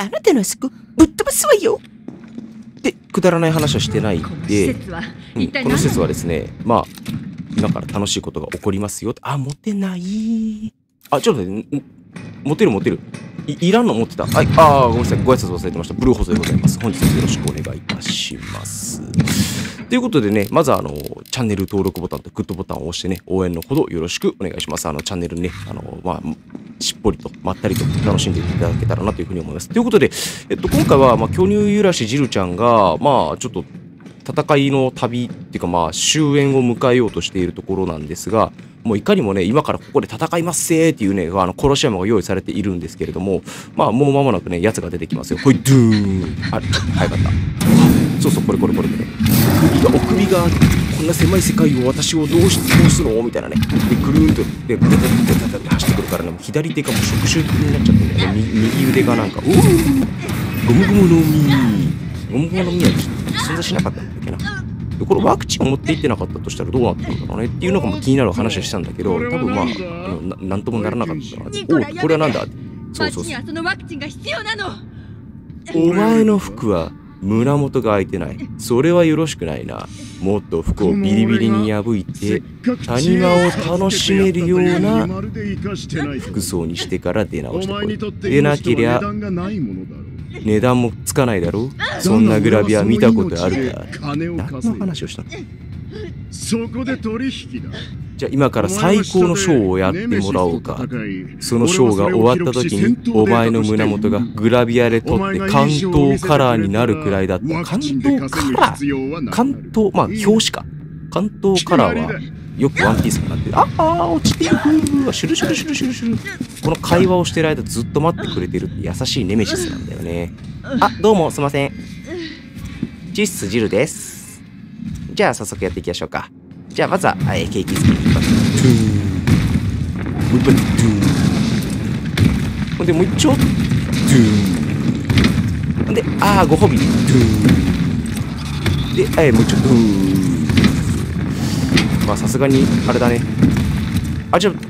あなたのあそこ、ぶっ飛ばすわよで、くだらない話はしてないで、この施設はですね、まあ、今から楽しいことが起こりますよ。あ、持てない。あ、ちょっと待って、持てる持てる。いらんの持ってた。はい、ごめんなさい。ご挨拶忘れてました。ブルーホーズでございます。本日もよろしくお願いいたします。ということでね、まずチャンネル登録ボタンとグッドボタンを押してね、応援のほどよろしくお願いします。チャンネルね、しっぽりと、まったりと楽しんでいただけたらなというふうに思います。ということで、今回は、巨乳ゆらしジルちゃんが、ちょっと、戦いの旅っていうか、終焉を迎えようとしているところなんですが、もういかにもね、今からここで戦いますせーっていうね、コロシアムが用意されているんですけれども、もう間もなくね、やつが出てきますよ。ほい、ドゥーン。あれ、早かった。そうそう、これ。お首が、こんな狭い世界を私をどうすのみたいなね。で、ぐるーんと、で、走ってくるからね、左手がもう触手になっちゃってね、右腕がなんか、ゴムゴムの実。ゴムゴムの実は存在しなかったんだっけな。でこれワクチンを持っていってなかったとしたらどうなってるんだろうねっていうのが気になる話をしたんだけど、多分なんともならなかったな。これはなんだ。そう。お前の服は胸元が開いてない。それはよろしくないな。もっと服をビリビリに破いて谷間を楽しめるような服装にしてから出直してこい。でなけりゃ値段もつかないだろう。そんなグラビア見たことあるか。何の話をしたの。 そこで取引だ。 じゃあ今から最高のショーをやってもらおうか。そのショーが終わった時にお前の胸元がグラビアで撮って関東カラーになるくらいだった。関東カラー関東、表紙か。関東カラーはよくワンピースになってる。落ちていく。シュルシュル。この会話をしてる間ずっと待ってくれてるって優しいネメシスなんだよね。どうもすいません。チッスジルです。じゃあ早速やっていきましょうか。じゃあまずは、ケーキ作りに行きます。もう一本。ほんでもう一丁。ほんで、ご褒美。で、もう一丁。さすがに、あれだね。じゃ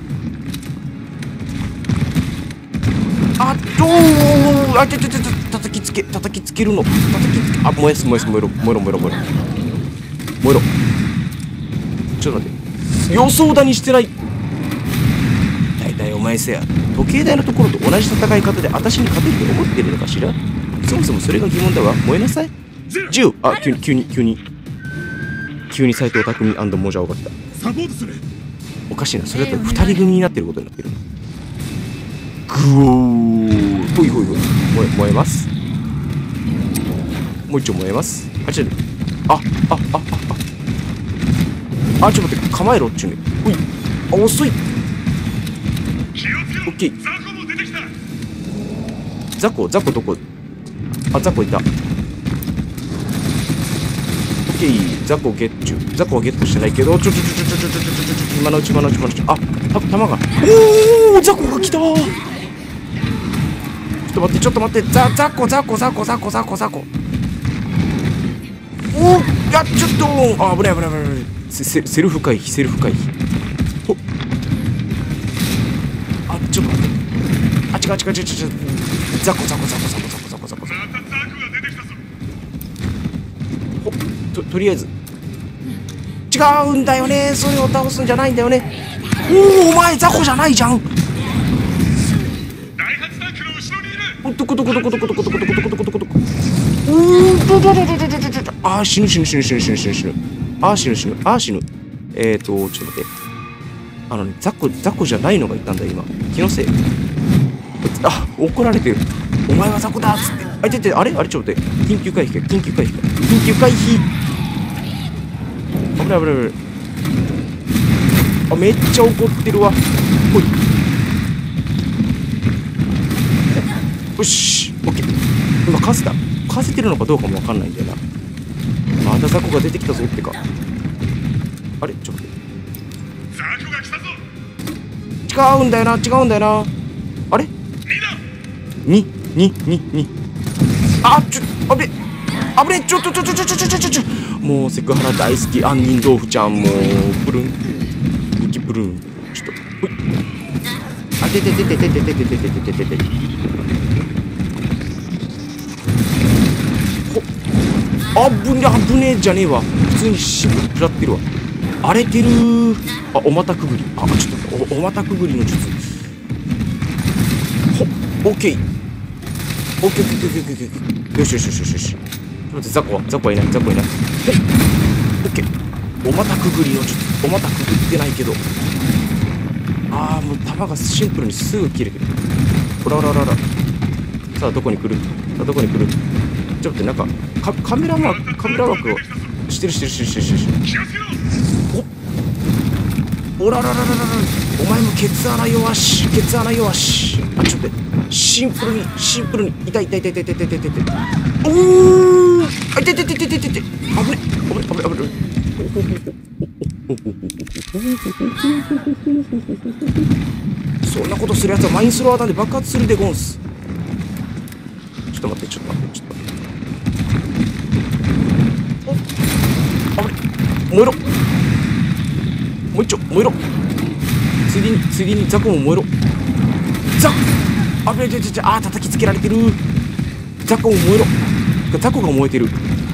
あ、叩きつけるの。燃えろ。ちょっと待って。予想だにしてない。大体お前せや、時計台のところと同じ戦い方で私に勝てると思ってるのかしら。そもそもそれが疑問だわ。燃えなさい。10。急に斎藤匠モジャオが来た。おかしいな。それだと2人組になってることになってる。グオー。ほい。燃えます。もう一丁燃えます。ちょっと待って、構えろっちゅうね。ほい。遅い。オッケー。ザコどこ。ザコいた。オッケー。ザコゲッチュ。ザコはゲットしてないけど、今のうち。弾が。ザコが来た。ちょっと待って。ザコ。ちょっと危ない。セルフ回避。ちょっと待って。違う。ザコ。とりあえず違うんだよね。それを倒すんじゃないんだよね。お前ザコじゃないじゃん。どこ。死ぬ。死ぬ。ちょっと待って。ザコじゃないのがいたんだ今。気のせい。怒られてる。お前はザコだっつって。あれちょっと待って。緊急回避。危ない。めっちゃ怒ってるわ。ほい。よし、オッケー。今かせてるのかどうかもわかんないんだよな。またザコが出てきたぞってか。あれちょっと待って。ザコが来たぞ。違うんだよな。あれ2。危ね。ちょ。もうセクハラ大好き。杏仁豆腐ちゃんもプルン。ちょっと。ほい。 危ねえじゃねえわ。普通にシンプル食らってるわ。荒れてるー。あ、お股くぐり。あ、ちょっと待って、お股くぐりの術。オッケー。オッケー。よし。ちょっと待って、ザコはいない。オッケー。お股くぐりの術。お股くぐってないけど。もう弾がシンプルにすぐ切れてる。ほら。さあ、どこに来る。ちょっと待って、なんか、カメラワークをしてる。おらら、お前もケツ穴弱し。ちょっと待って、シンプルに、痛い。おー、痛い。危ね。そんなことするやつはマインスローアーなんで爆発するでゴンス。ちょっと待って。あれ、燃えろ。もう一丁燃えろ。ついでにザコも燃えろ。あれ、叩きつけられてる。ザコも燃えろ。ザコが燃えてる。て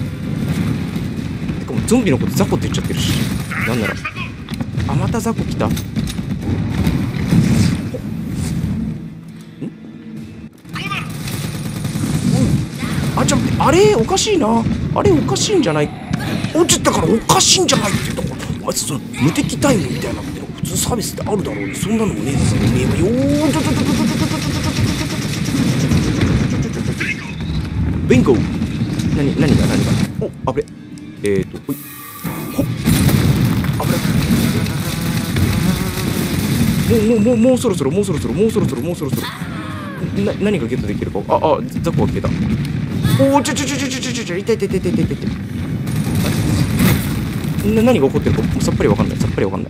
かもうゾンビのことザコって言っちゃってるし。なんならまたザコ来た。ちょっと待って、あれおかしいな。あれおかしいんじゃない。落ちたからおかしいんじゃないってとこ。お前その無敵タイムみたいなっての普通サービスってあるだろうに、そんなのもねえだろうねえわよー。ビンゴ。何がお、あぶれ。ほい。ほっ。あぶれ。もうそろそろ。何がゲットできるか。ザコが消えた。おお、痛い。何が起こってるかさっぱりわかんない。オッ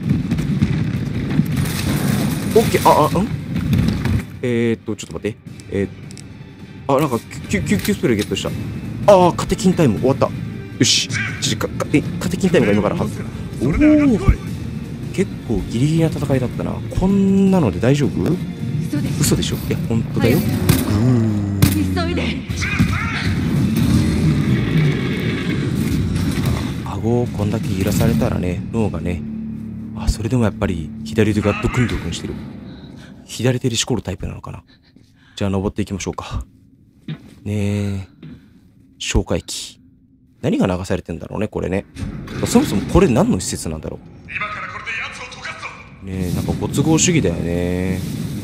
ケー。ちょっと待って。なんか救急スプレーゲットした。カテキンタイム終わった。よし。カテキンタイムが今から発生。おお、結構ギリギリな戦いだったな。こんなので大丈夫？嘘でしょ。いや、本当だよ。急いで。顎をこんだけ揺らされたらね、脳がね、それでもやっぱり左手がドクンしてる。左手でしこるタイプなのかな。じゃあ登っていきましょうか。ねえ、消化液。何が流されてんだろうね、これね。そもそもこれ何の施設なんだろう。ねえ、なんかご都合主義だよね。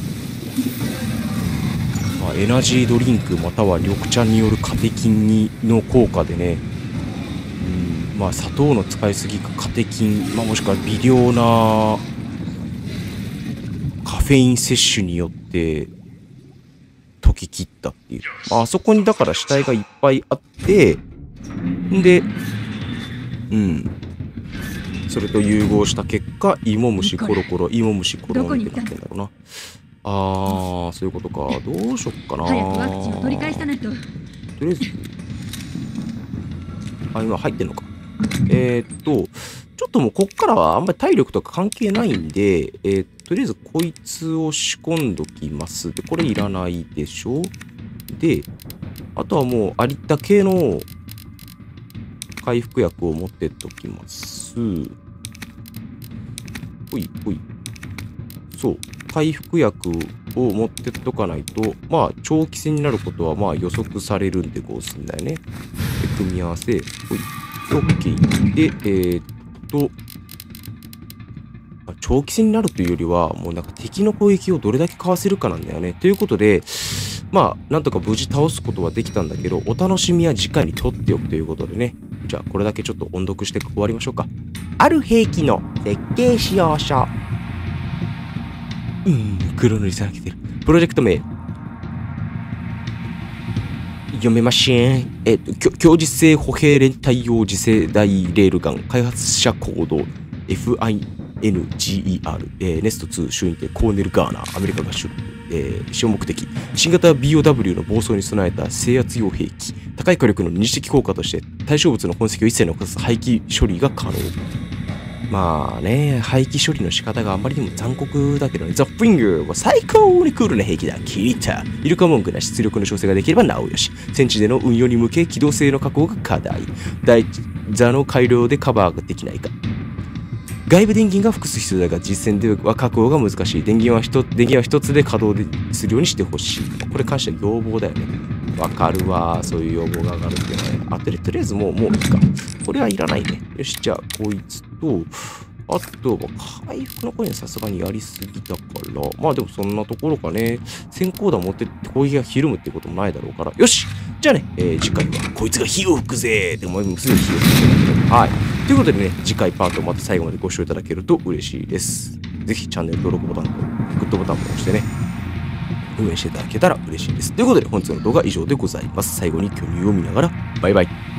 エナジードリンクまたは緑茶によるカテキンの効果でね、砂糖の使いすぎかカテキン、もしくは微量なカフェイン摂取によって溶き切ったっていう。あそこにだから死体がいっぱいあって、で、それと融合した結果、芋虫コロみたいになってんだろうな。そういうことか。どうしよっかな。早くワクチンを取り返さないと。とりあえず、今入ってんのか。ちょっともうこっからはあんまり体力とか関係ないんで、とりあえずこいつを仕込んどきます。で、これいらないでしょ。で、あとはもうありった系の回復薬を持ってっときます。そう。回復薬を持ってっとかないと、長期戦になることは予測されるんでこうすんだよね。で、組み合わせ、OK。で、長期戦になるというよりは、もうなんか敵の攻撃をどれだけかわせるかなんだよね。ということで、なんとか無事倒すことはできたんだけど、お楽しみは次回に取っておくということでね。じゃあ、これだけちょっと音読して終わりましょうか。ある兵器の設計仕様書。黒塗りされてる。プロジェクト名。読めません。強実性歩兵連対応次世代レールガン。開発者コード。FINGER。ネスト2主員艇コーネル・ガーナー。アメリカ合衆。使用目的。新型 BOW の暴走に備えた制圧用兵器。高い火力の二次的効果として対象物の痕跡を一切残さず廃棄処理が可能。 まあね、廃棄処理の仕方があまりにも残酷だけどね、ザ・フィンガーは最高にクールな兵器だ。気に入った。イルカ文句な出力の調整ができればなおよし。戦地での運用に向け機動性の確保が課題。第座の改良でカバーができないか。外部電源が複数必要だが、実戦では確保が難しい。電源は一つで稼働するようにしてほしい。これ関しては要望だよね。わかるわ。そういう要望が上がるっていうのはね。とりあえずもういいか。これはいらないね。よし、じゃあ、こいつと、あとは、回復のコインさすがにやりすぎだから。まあでもそんなところかね。先行弾持ってって攻撃がひるむってこともないだろうから。よし！じゃあね、次回は、こいつが火を吹くぜーって、もうすぐ火を吹くぜ。はい。ということでね、次回パートまた最後までご視聴いただけると嬉しいです。ぜひチャンネル登録ボタンとグッドボタンも押してね、応援していただけたら嬉しいです。ということで、本日の動画は以上でございます。最後に巨乳を見ながら、バイバイ。